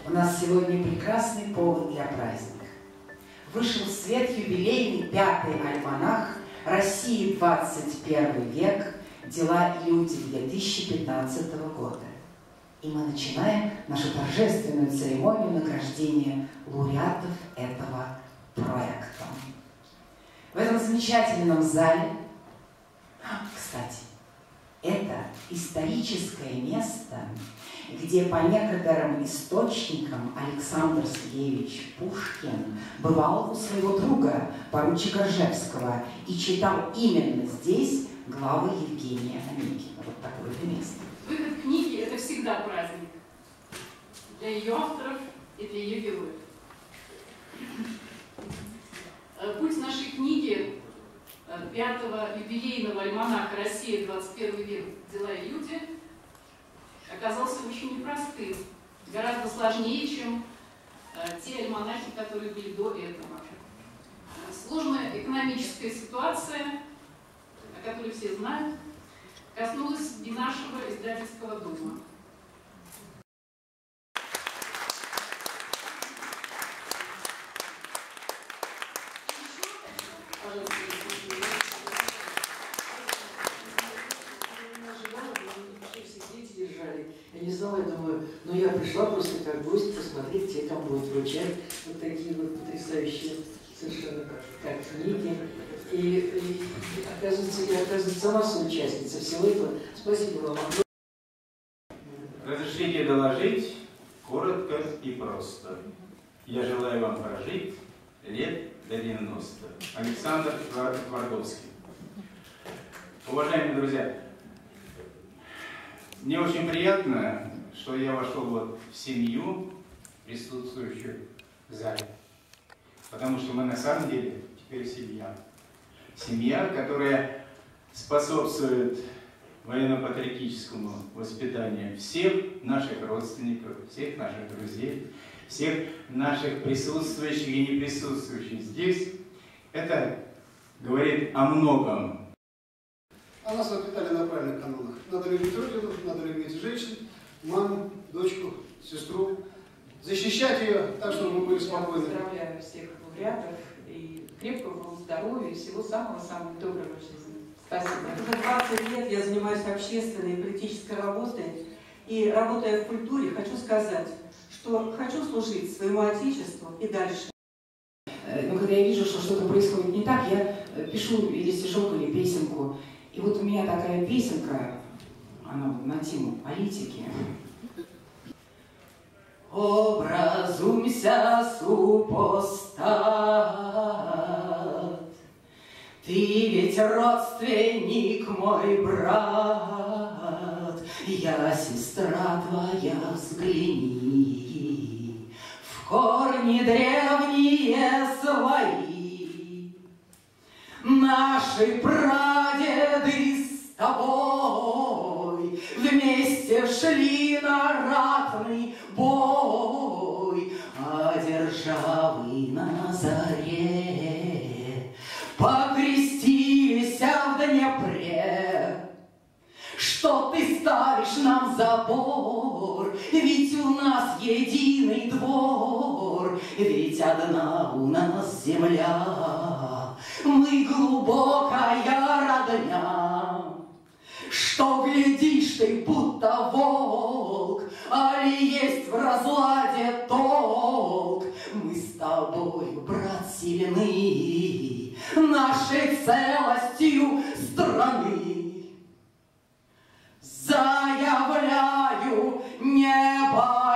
У нас сегодня прекрасный повод для праздника. Вышел в свет юбилейный 5-й альманах «России 21 век. Дела и люди» 2015 года. И мы начинаем нашу торжественную церемонию награждения лауреатов этого проекта. В этом замечательном зале, кстати, это историческое место, где по некоторым источникам Александр Сергеевич Пушкин бывал у своего друга, поручика Ржевского, и читал именно здесь главы Евгения Онегина. Вот такое это место. Выход книги – это всегда праздник для ее авторов и для ее героев. Путь нашей книги 5-го юбилейного альманаха «Россия. 21 век. Дела и люди» оказался очень непростым, гораздо сложнее, чем те альманахи, которые были до этого. Сложная экономическая ситуация, о которой все знают, коснулась и нашего издательского дома. Я не знала, я думаю, ну я пришла просто как гость посмотреть, где там будут вручать вот такие вот потрясающие совершенно как книги. И оказывается, я сама соучастница всего этого. Спасибо вам. Разрешите доложить коротко и просто. Я желаю вам прожить лет до 90. Александр Твардовский. Уважаемые друзья, мне очень приятно, что я вошел вот в семью, присутствующую в зале. Потому что мы на самом деле теперь семья. Семья, которая способствует военно-патриотическому воспитанию всех наших родственников, всех наших друзей, всех наших присутствующих и не присутствующих здесь. Это говорит о многом. А нас воспитали на правильных канонах. Надо любить родину, надо любить женщин, маму, дочку, сестру. Защищать ее так, чтобы мы были спокойны. Я поздравляю всех лауреатов и крепкого вам здоровья и всего самого-самого доброго в жизни. Спасибо. Уже 20 лет я занимаюсь общественной и политической работой. И работая в культуре, хочу сказать, что хочу служить своему Отечеству и дальше. Но когда я вижу, что что-то происходит не так, я пишу или стишок, или песенку. И вот у меня такая песенка, она на тему политики. Образумся, супостат, ты ведь родственник мой, брат, я сестра твоя, взгляни, в корни древние свои. Наши прадеды с тобой вместе шли на ратный бой, а державы на заре покрестились в Днепре. Что ты ставишь нам забор? Ведь у нас единый двор, ведь одна у нас земля. Мы глубокая родня. Что глядишь ты, будто волк, али есть в разладе толк? Мы с тобой, брат, сильны нашей целостью страны. Заявляю, не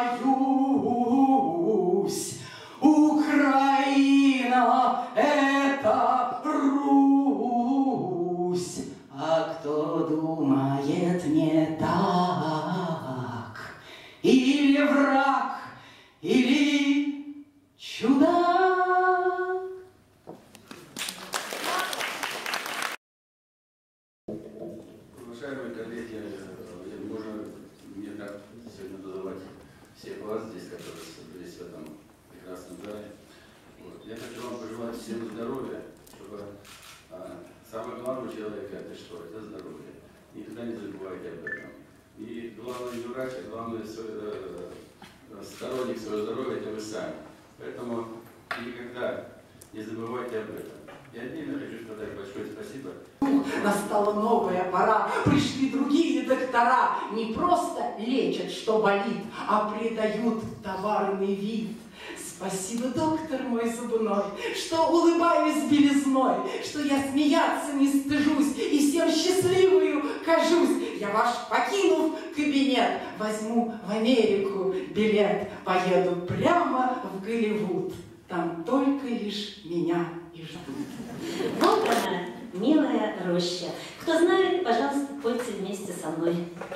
боюсь, Украина — это Русь. А кто думает не так, или враг, или чудак. Уважаемые коллеги, можно мне так сегодня называть всех вас здесь, которые собрались в этом прекрасном зале. Вот. Я хочу вам пожелать всем здоровья, чтобы самое главное у человека это что? Это здоровье. Никогда не забывайте об этом. И главное не врать, а главное сторонним виновник своего здоровья – это вы сами. Поэтому никогда не забывайте об этом. И отдельно хочу сказать большое спасибо. Настала новая пора, пришли другие доктора. Не просто лечат, что болит, а придают товарный вид. Спасибо, доктор мой зубной, что улыбаюсь белизной, что я смеяться не стыжусь и всем счастливую кажусь. Я ваш, покинув кабинет, возьму в Америку билет, поеду прямо в Голливуд. Там только лишь меня и ждут. Вот она, милая роща. Кто знает, пожалуйста, пойте вместе со мной.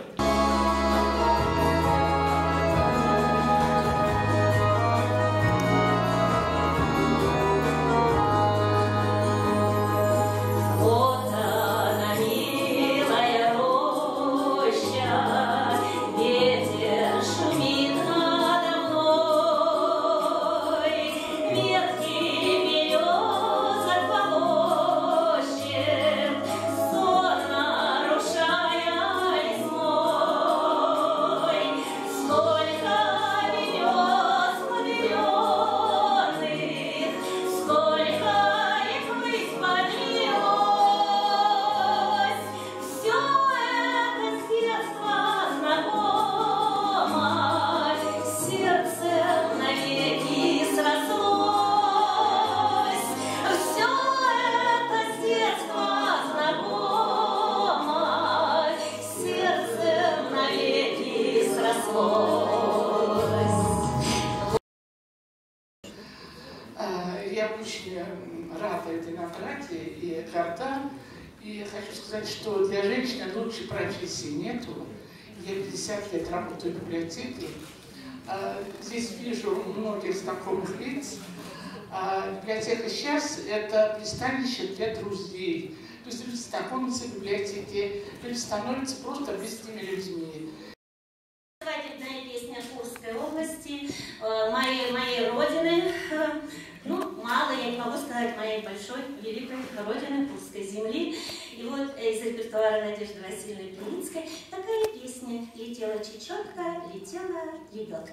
Я очень рада этой награде и горда. И хочу сказать, что для женщины лучшей профессии нету. Я 50 лет работаю в библиотеке. Здесь вижу многих знакомых лиц. Библиотека сейчас – это пристанище для друзей. То есть люди знакомятся в библиотеке, люди становятся просто близкими людьми. Свадебная песня Курской области, моей родины. Ну, мало, я не могу сказать, моей большой, великой родины, Курской земли. И вот из репертуара Надежды Васильевны Пленицкой такая песня «Летела чечетка, летела лебедка».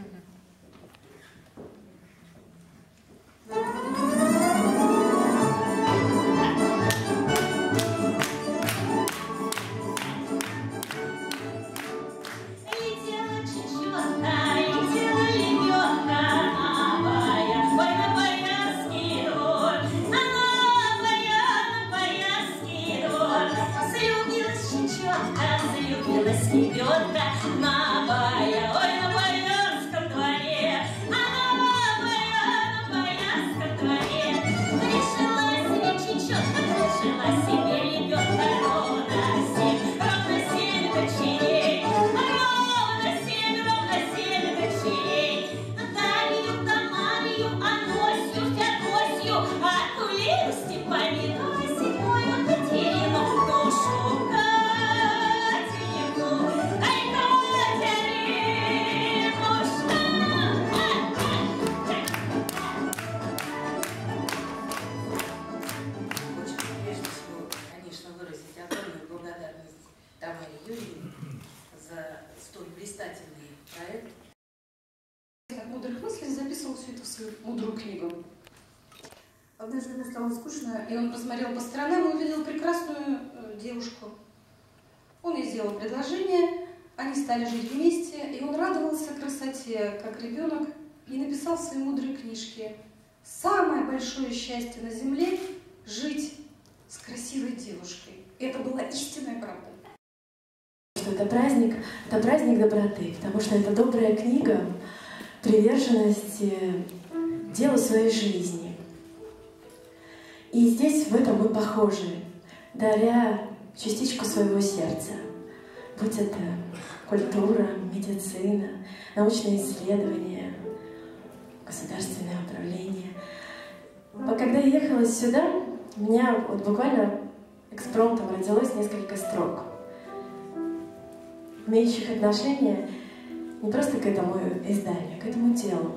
Мудрую книгу. Однажды ему стало скучно, и он посмотрел по сторонам и увидел прекрасную девушку. Он ей сделал предложение, они стали жить вместе, и он радовался красоте, как ребенок, и написал в своей мудрой книжке: «Самое большое счастье на земле – жить с красивой девушкой». И это была истинная правда. Это праздник доброты, потому что это добрая книга приверженности делу своей жизни. И здесь в этом мы похожи, даря частичку своего сердца. Будь это культура, медицина, научные исследования, государственное управление. Когда я ехала сюда, у меня вот буквально экспромтом родилось несколько строк, имеющих отношение не просто к этому изданию, к этому делу.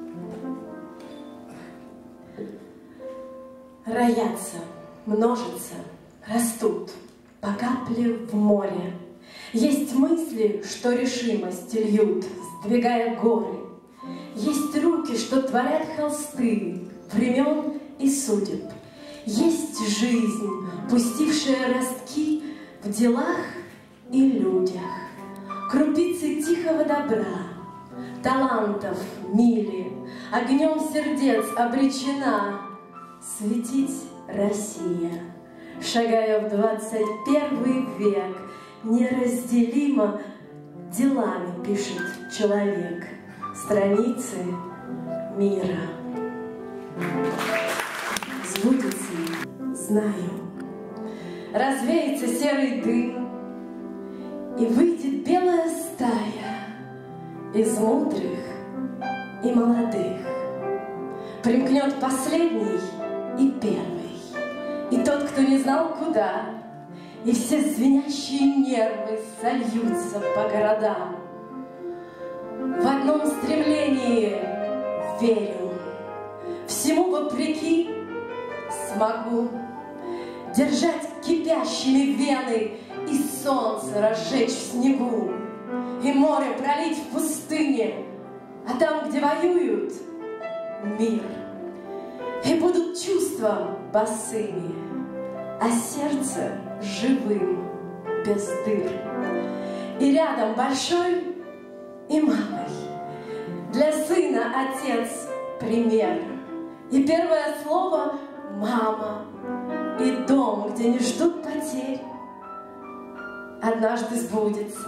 Роятся, множатся, растут по капле в море. Есть мысли, что решимость льют, сдвигая горы. Есть руки, что творят холсты времен и судеб. Есть жизнь, пустившая ростки в делах и людях. Крупицы тихого добра, талантов мили, огнем сердец обречена светить Россия. Шагая в 21 век, неразделимо делами пишет человек страницы мира. Сбудется, знаю, развеется серый дым, и выйдет белая стая из мудрых и молодых. Примкнет последний и первый, и тот, кто не знал куда, и все звенящие нервы сольются по городам. В одном стремлении верю, всему вопреки смогу держать кипящими вены и солнце разжечь в снегу, и море пролить в пустыне, а там, где воюют, мир. И будут чувства босыми, а сердце живым, без дыр. И рядом большой и малый, для сына отец пример. И первое слово мама, и дом, где не ждут потерь, однажды сбудется,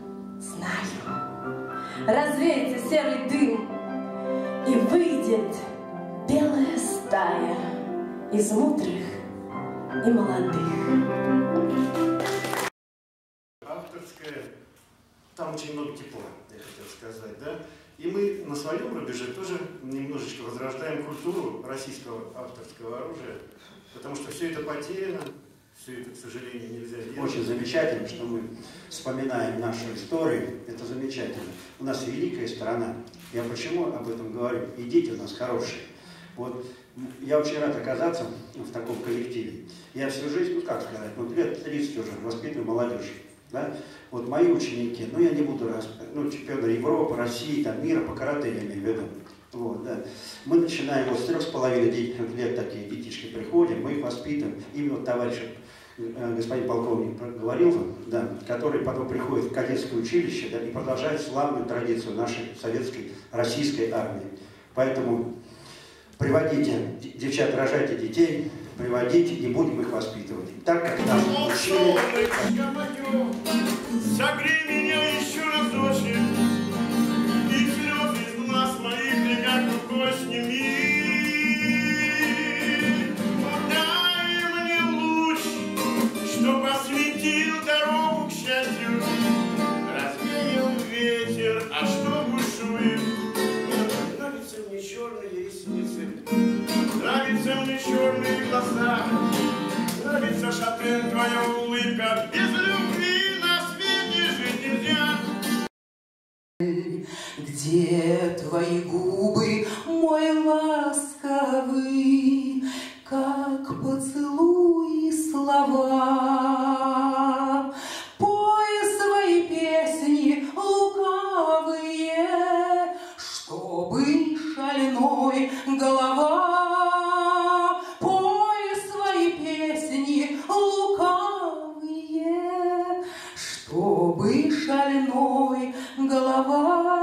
знаю. Развеется серый дым, и выйдет белая стая из мудрых и молодых. Авторская, там очень много тепла, я хотел сказать, да? И мы на своем рубеже тоже немножечко возрождаем культуру российского авторского оружия, потому что все это потеряно, все это, к сожалению, нельзя делать. Очень замечательно, что мы вспоминаем нашу историю, это замечательно. У нас великая страна. Я почему об этом говорю? И дети у нас хорошие. Вот я очень рад оказаться в таком коллективе. Я всю жизнь, ну как сказать, вот лет 30 уже воспитываю молодежь. Да? Вот мои ученики, ну я не буду чемпионы Европы, России, там, мира по карате, я имею в виду. Вот, да. Мы начинаем вот с 3,5 лет такие детишки приходим, мы их воспитываем. Именно вот товарищ, господин полковник говорил, да, который потом приходит в кадетское училище, да, и продолжает славную традицию нашей советской, российской армии. Поэтому приводите, девчат, рожайте детей, приводите, и будем их воспитывать. Так как нас учили. Согрей меня еще разочек, и слез из глаз моих летят рукой сними. Дай мне луч, чтоб осветил дорогу к счастью. Развеял ветер, а что бушует? Нравятся мне черные ресницы, нравятся мне черные глаза, нравится, Шопен, твоя улыбка. Без любви на свете жить нельзя. Где твои губы, мой ласковый, как поцелуи слова? Пой свои песни лукавые, чтобы шальной голова. Пой свои песни лукавые, чтобы шальной голова.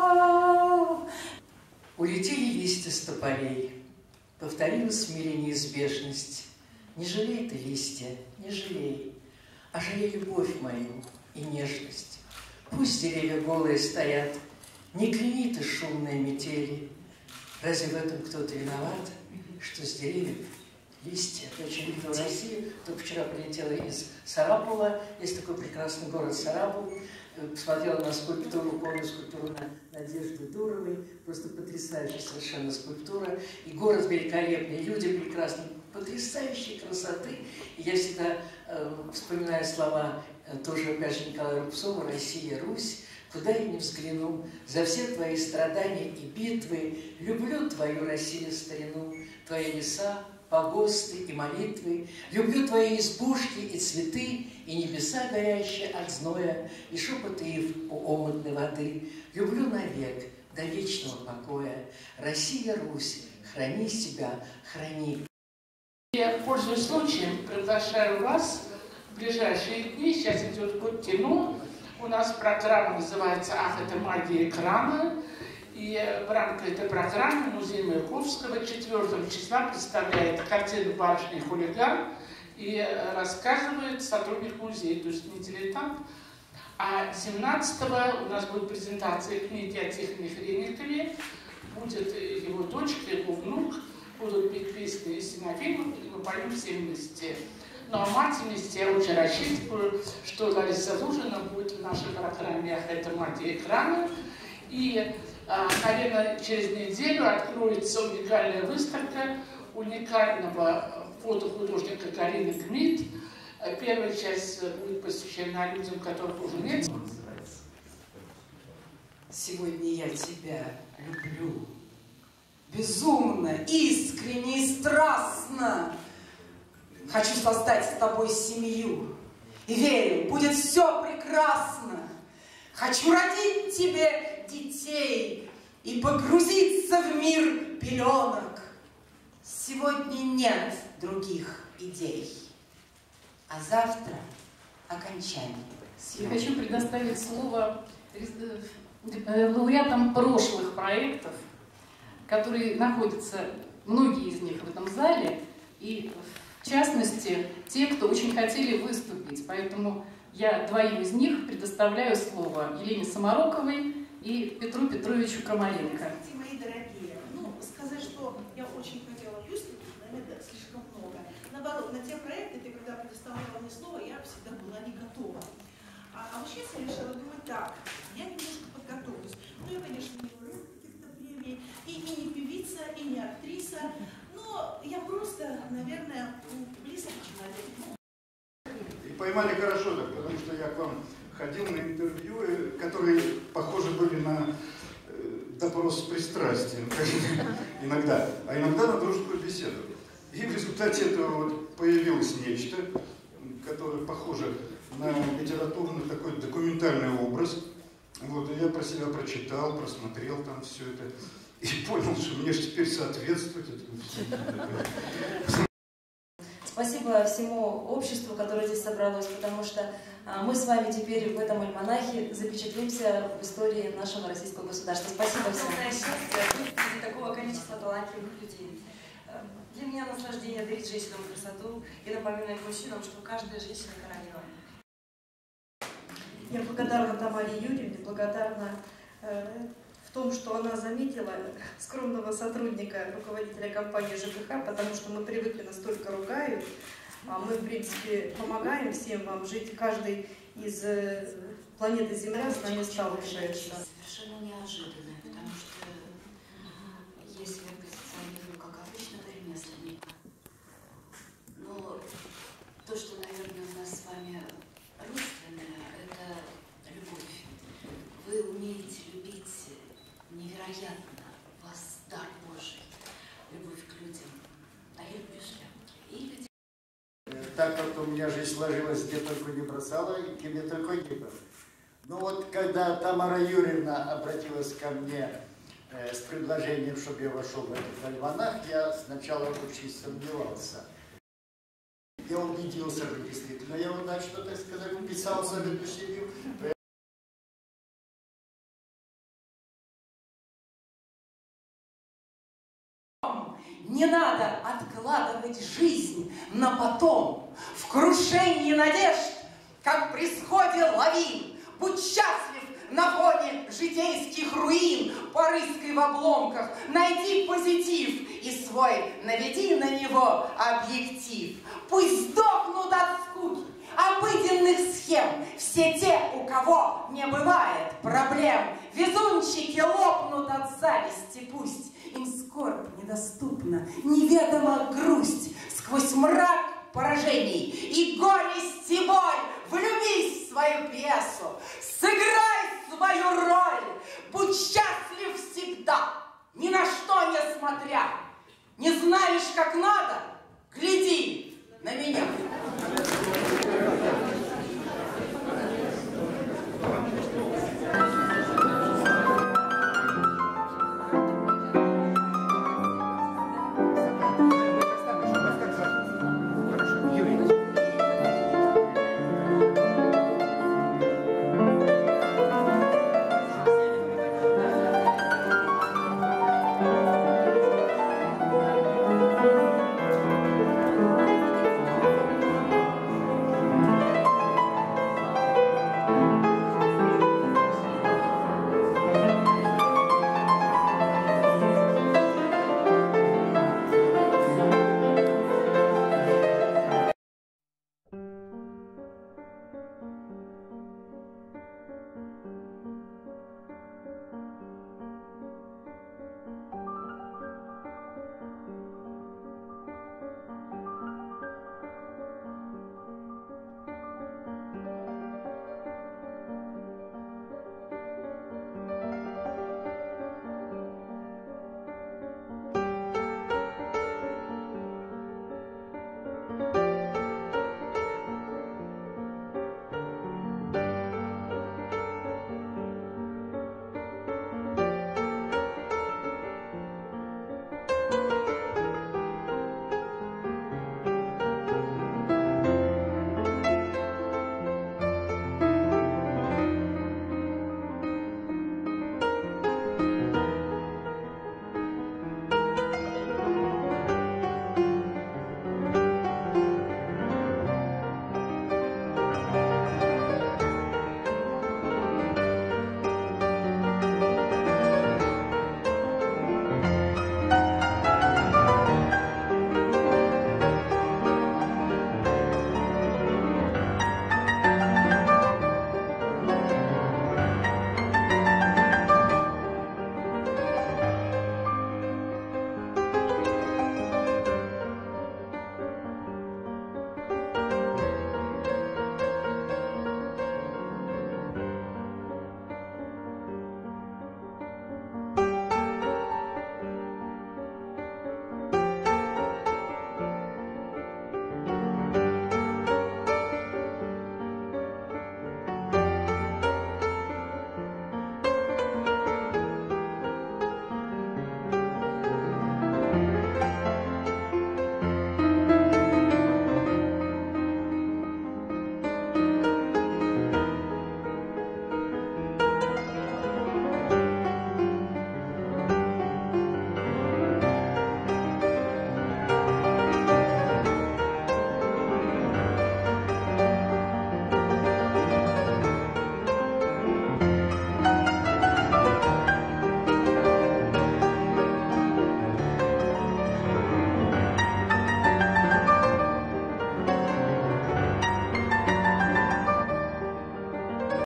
Улетели листья с тополей, повторилась в мире неизбежность. Не жалей ты листья, не жалей, а жалей любовь мою и нежность. Пусть деревья голые стоят, не кляни ты шумные метели. Разве в этом кто-то виноват, что с деревьев листья? Я очень люблю Россию, только вчера прилетела из Сарапула, есть такой прекрасный город Сарапул. Посмотрела на скульптуру, полную скульптуру Надежды Дуровой, просто потрясающая совершенно скульптура, и город великолепный, люди прекрасные, потрясающей красоты. И я всегда вспоминаю слова тоже, опять же, Николая Рубцова: «Россия, Русь, куда я не взгляну, за все твои страдания и битвы, люблю твою Россию старину, твои леса, погосты и молитвы, люблю твои избушки и цветы, и небеса горящие от зноя, и шепот ив у омутной воды. Люблю навек до вечного покоя. Россия, Русь, храни себя, храни. Я, пользуясь случаем, приглашаю вас в ближайшие дни. Сейчас идет год кино. У нас программа называется «Ах, это магия экрана». И в рамках этой программы музей Маяковского 4 числа представляет картину «Барышня и хулиган» и рассказывает сотрудник музея, то есть не дилетант. А 17-го у нас будет презентация книги о Тихоне Хренникове. Будет его дочка, его внук. Будут петь песни из Синофима, и мы поем все вместе. Ну а мать вместе я очень рассчитываю, что Лариса Лужина будет в нашей программе «Ах, это магия экрана». И, наверное, через неделю откроется уникальная выставка уникального фотохудожника Карины Гмит. Первая часть будет посвящена людям, которых уже нет. Сегодня я тебя люблю. Безумно, искренне и страстно. Хочу создать с тобой семью. И верю, будет все прекрасно. Хочу родить тебе детей и погрузиться в мир пеленок. Сегодня нет других идей. А завтра окончание. Я хочу предоставить слово лауреатам прошлых проектов, которые находятся, многие из них в этом зале, и в частности, те, кто очень хотели выступить. Поэтому я двоим из них предоставляю слово Елене Самароковой и Петру Петровичу Камаленко. Мои дорогие, сказать, что я очень хотела выступить, наверное, слишком много. Наоборот, на те проекты, ты когда предоставляла мне слово, я всегда была не готова. А вот сейчас я решила думать так, я немножко подготовлюсь. Я, конечно, не лауреат каких-то премий, и не певица, и не актриса, но я просто, наверное, близкий человек. И поймали хорошо так, потому что я к вам ходил на интервью, которые похожи были на допрос с пристрастием иногда, а иногда на дружескую беседу. И в результате этого вот появилось нечто, которое похоже на литературный такой документальный образ. Вот, и я про себя прочитал, просмотрел там все это и понял, что мне же теперь соответствует этому всему. Спасибо всему обществу, которое здесь собралось, потому что мы с вами теперь в этом альманахе запечатлимся в истории нашего российского государства. Спасибо всем. Огромное счастье среди такого количества талантливых людей. Для меня наслаждение дарить женщинам красоту и напоминать мужчинам, что каждая женщина королева. Я благодарна Тамаре Юрьевне, благодарна в том, что она заметила скромного сотрудника, руководителя компании ЖКХ, потому что мы привыкли настолько ругают, а мы, в принципе, помогаем всем вам жить. Каждый из планеты Земля с нами сталкивается. Совершенно неожиданное, потому что я себя позиционирую как обычного ремесленника. Но то, что, наверное, у нас с вами родственное, это любовь. Вы умеете любить невероятно, у вас дар Божий, любовь к людям. А я люблю шляпки. Так как у меня жизнь сложилась, где только не бросала, и где только не было. Но вот когда Тамара Юрьевна обратилась ко мне с предложением, чтобы я вошел в этот альманах, я сначала очень сомневался. Я убедился, что действительно я вот так что, так сказать, вписался в эту семью. Не надо откладывать жизнь на потом. В крушении надежд, как при сходе лавин, будь счастлив на фоне житейских руин, порыскай в обломках, найди позитив и свой наведи на него объектив. Пусть сдохнут от скуки обыденных схем все те, у кого не бывает проблем. Везунчики лопнут от зависти, пусть им скорбь недоступна, неведома грусть. Сквозь мрак поражений и горесть и боль влюбись в свою пьесу, сыграй свою роль, будь счастлив всегда, ни на что не смотря. Не знаешь, как надо? Гляди на меня.